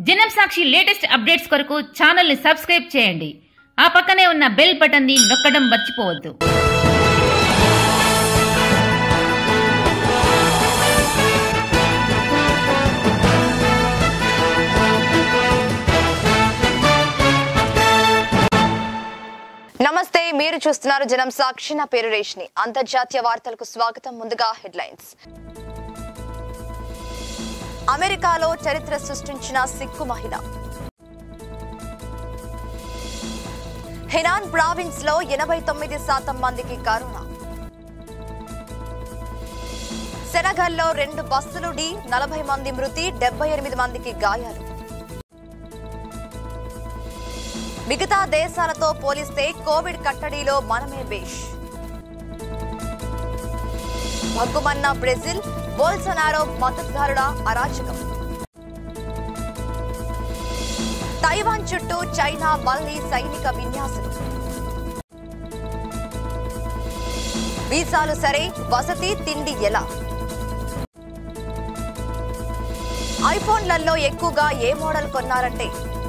జనం Sakshi latest updates కొరకు channel ని సబ్స్క్రైబ్ చేయండి. ఆ పక్కనే ఉన్న బెల్ బటన్ ని నొక్కడం మర్చిపోవద్దు. నమస్తే, మీరు చూస్తున్నారు జనం సాక్షి. నా పేరు రేష్ని. అంతర్జాతీయ వార్తలకు స్వాగతం. ముందుగా హెడ్లైన్స్. అమెరికాలో చరిత్ర సృష్టించిన సిక్కు మహిళ. హెనాన్ ప్రావిన్స్ లో 89% మందికి కరోనా. సెనగల్లో 2 బస్సులు ఢీ 40 మంది మృతి, 78 మందికి గాయాలు. మిగతా దేశాలతో పోలిస్తే కోవిడ్ కట్టడిలో మనమే బేష్. భగ్గుమన్న బ్రెజిల్, బోల్సనారో మద్దతుదారుల అరాచకం. తైవాన్ చుట్టూ చైనా మళ్లీ సైనిక విన్యాసాలు. వీసాలు సరే, వసతి తిండి ఎలా? ఐఫోన్లలో ఎక్కువగా ఏ మోడల్ కొన్నారంటే